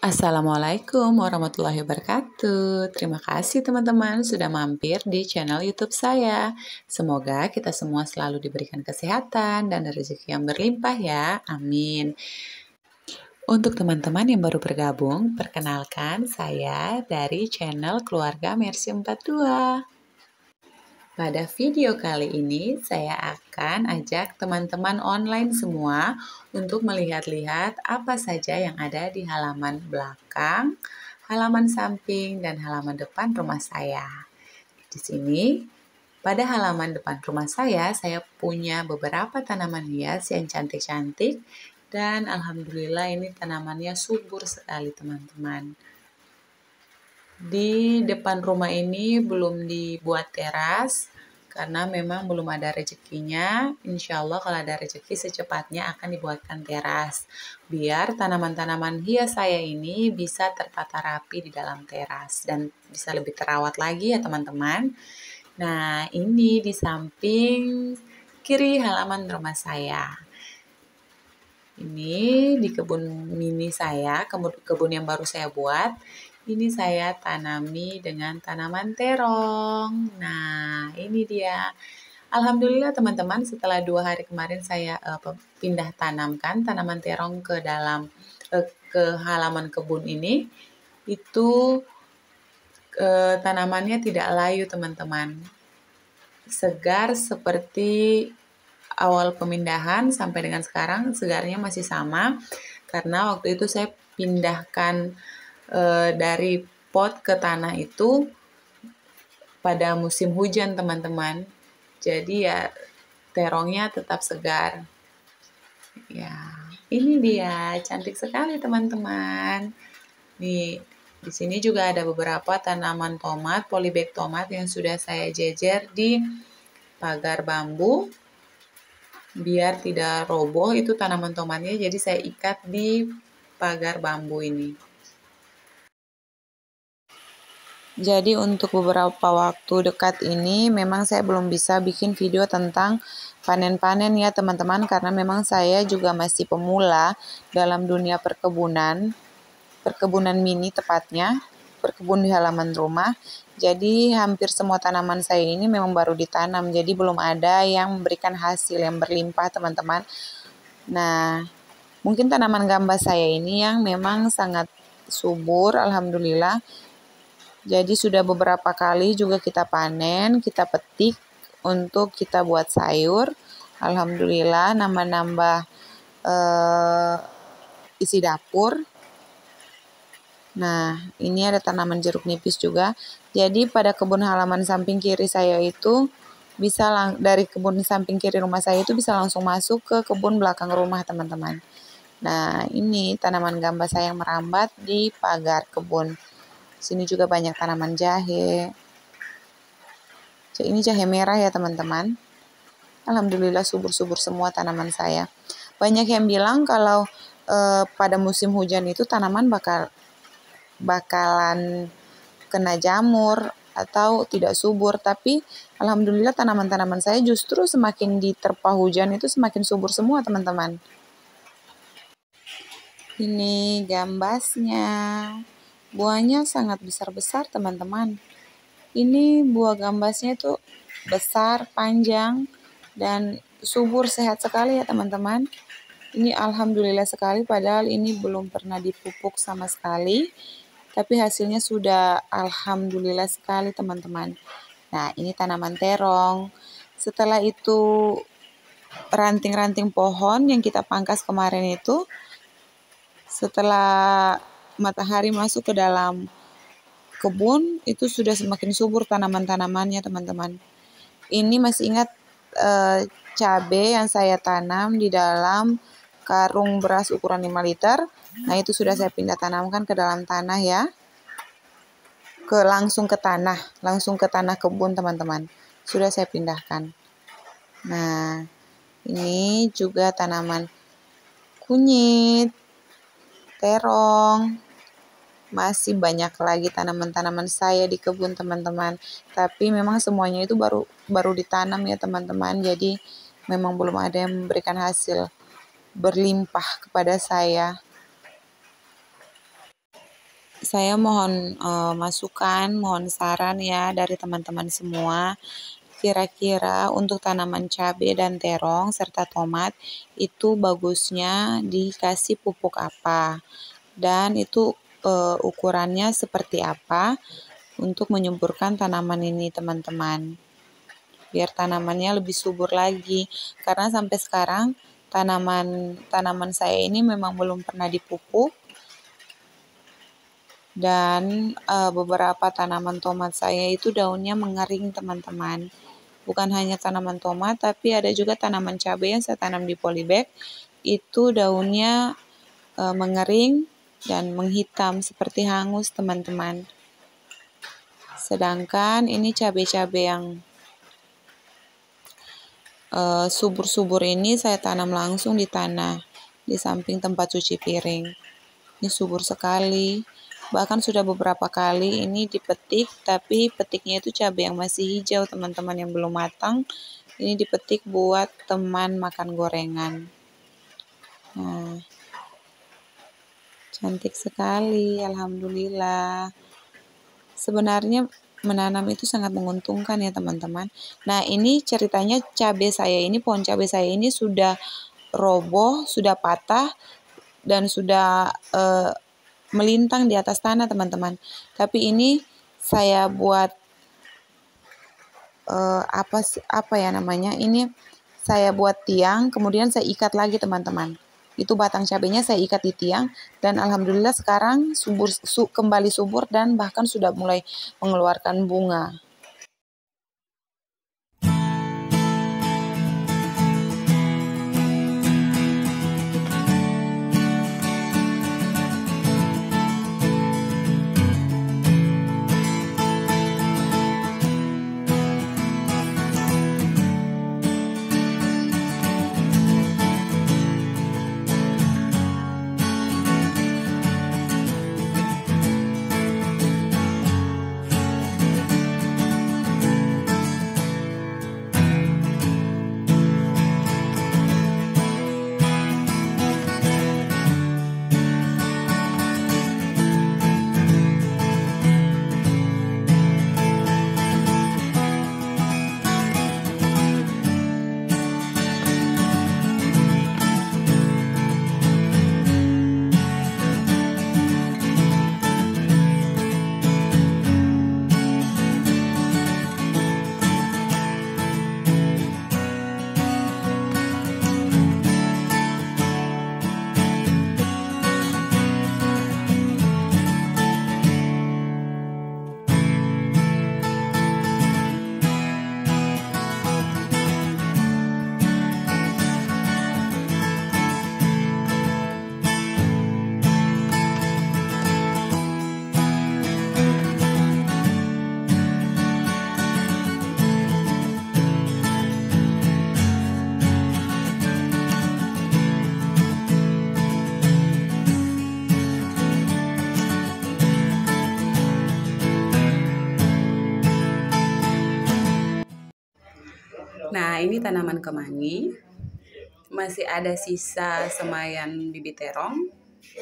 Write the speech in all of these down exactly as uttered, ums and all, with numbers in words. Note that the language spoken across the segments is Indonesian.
Assalamualaikum warahmatullahi wabarakatuh. Terima kasih teman-teman sudah mampir di channel YouTube saya. Semoga kita semua selalu diberikan kesehatan dan rezeki yang berlimpah ya. Amin. Untuk teman-teman yang baru bergabung, perkenalkan saya dari channel Keluarga Mercy empat puluh dua. Pada video kali ini, saya akan ajak teman-teman online semua untuk melihat-lihat apa saja yang ada di halaman belakang, halaman samping, dan halaman depan rumah saya. Di sini, pada halaman depan rumah saya, saya punya beberapa tanaman hias yang cantik-cantik, dan alhamdulillah ini tanamannya subur sekali teman-teman. Di depan rumah ini belum dibuat teras, karena memang belum ada rezekinya. Insya Allah kalau ada rezeki secepatnya akan dibuatkan teras. Biar tanaman-tanaman hias saya ini bisa tertata rapi di dalam teras dan bisa lebih terawat lagi ya teman-teman. Nah ini di samping kiri halaman rumah saya. Ini di kebun mini saya, kebun, kebun yang baru saya buat. Ini saya tanami dengan tanaman terong. Nah, ini dia. Alhamdulillah teman-teman, setelah dua hari kemarin saya uh, pindah tanamkan tanaman terong ke dalam uh, ke halaman kebun ini, itu uh, tanamannya tidak layu teman-teman. Segar seperti awal pemindahan sampai dengan sekarang, segarnya masih sama. Karena waktu itu saya pindahkan e, dari pot ke tanah itu pada musim hujan teman-teman. Jadi ya terongnya tetap segar. Ya, ini dia cantik sekali teman-teman. Nih, di sini juga ada beberapa tanaman tomat, polybag tomat yang sudah saya jejer di pagar bambu. Biar tidak roboh itu tanaman tomatnya, jadi saya ikat di pagar bambu ini. Jadi untuk beberapa waktu dekat ini memang saya belum bisa bikin video tentang panen-panen ya teman-teman, karena memang saya juga masih pemula dalam dunia perkebunan, perkebunan mini tepatnya, berkebun di halaman rumah. Jadi hampir semua tanaman saya ini memang baru ditanam, jadi belum ada yang memberikan hasil yang berlimpah teman-teman. Nah, mungkin tanaman gambas saya ini yang memang sangat subur, alhamdulillah. Jadi sudah beberapa kali juga kita panen, kita petik untuk kita buat sayur. Alhamdulillah nambah-nambah eh, isi dapur. Nah, ini ada tanaman jeruk nipis juga. Jadi pada kebun halaman samping kiri saya itu bisa lang- dari kebun samping kiri rumah saya itu bisa langsung masuk ke kebun belakang rumah teman-teman. Nah, ini tanaman gambas saya yang merambat di pagar kebun. Sini juga banyak tanaman jahe. Ini jahe merah ya teman-teman. Alhamdulillah subur-subur semua tanaman saya. Banyak yang bilang kalau eh, pada musim hujan itu tanaman bakal bakalan kena jamur atau tidak subur, tapi alhamdulillah tanaman-tanaman saya justru semakin diterpa hujan itu semakin subur semua teman-teman. Ini gambasnya, buahnya sangat besar-besar teman-teman. Ini buah gambasnya itu besar, panjang, dan subur, sehat sekali ya teman-teman. Ini alhamdulillah sekali, padahal ini belum pernah dipupuk sama sekali. Tapi hasilnya sudah alhamdulillah sekali teman-teman. Nah, ini tanaman terong. Setelah itu ranting-ranting pohon yang kita pangkas kemarin itu, setelah matahari masuk ke dalam kebun, itu sudah semakin subur tanaman-tanamannya teman-teman. Ini masih ingat eh, cabai yang saya tanam di dalam karung beras ukuran lima liter. Nah, itu sudah saya pindah tanamkan ke dalam tanah ya. Ke langsung ke tanah, langsung ke tanah kebun teman-teman. Sudah saya pindahkan. Nah, ini juga tanaman kunyit, terong. Masih banyak lagi tanaman-tanaman saya di kebun teman-teman. Tapi memang semuanya itu baru baru ditanam ya teman-teman. Jadi memang belum ada yang memberikan hasil berlimpah kepada saya. saya mohon uh, masukan, mohon saran ya dari teman-teman semua. Kira-kira untuk tanaman cabai dan terong serta tomat itu bagusnya dikasih pupuk apa? Dan itu uh, ukurannya seperti apa untuk menyuburkan tanaman ini teman-teman. Biar tanamannya lebih subur lagi. Karena sampai sekarang tanaman tanaman saya ini memang belum pernah dipupuk. Dan uh, beberapa tanaman tomat saya itu daunnya mengering teman-teman. Bukan hanya tanaman tomat, tapi ada juga tanaman cabai yang saya tanam di polybag. Itu daunnya uh, mengering dan menghitam seperti hangus teman-teman. Sedangkan ini cabai-cabai yang uh, subur-subur ini saya tanam langsung di tanah, di samping tempat cuci piring. Ini subur sekali. Bahkan sudah beberapa kali ini dipetik, tapi petiknya itu cabai yang masih hijau teman-teman, yang belum matang. Ini dipetik buat teman makan gorengan. Nah, cantik sekali, alhamdulillah. Sebenarnya menanam itu sangat menguntungkan ya teman-teman. Nah, ini ceritanya cabai saya ini, pohon cabai saya ini sudah roboh, sudah patah, dan sudah eh, melintang di atas tanah teman-teman. Tapi ini saya buat uh, apa apa ya namanya? Ini saya buat tiang, kemudian saya ikat lagi teman-teman. Itu batang cabenya saya ikat di tiang dan alhamdulillah sekarang subur su, kembali subur dan bahkan sudah mulai mengeluarkan bunga. Nah, ini tanaman kemangi. Masih ada sisa semayan bibit terong.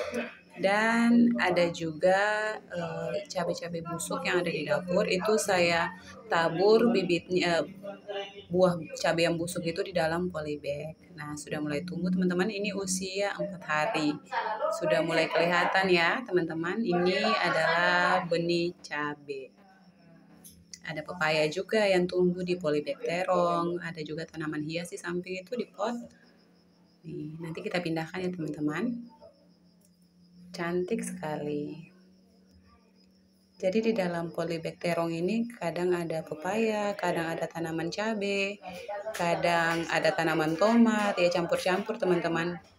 Dan ada juga eh, cabai-cabai busuk yang ada di dapur. Itu saya tabur bibitnya, buah cabai yang busuk itu di dalam polybag. Nah, sudah mulai tumbuh teman-teman. Ini usia empat hari. Sudah mulai kelihatan ya teman-teman. Ini adalah benih cabai. Ada pepaya juga yang tumbuh di polybag terong. Ada juga tanaman hias di samping itu di pot. Nih, nanti kita pindahkan ya teman-teman. Cantik sekali. Jadi di dalam polybag terong ini kadang ada pepaya, kadang ada tanaman cabai, kadang ada tanaman tomat, ya campur-campur teman-teman.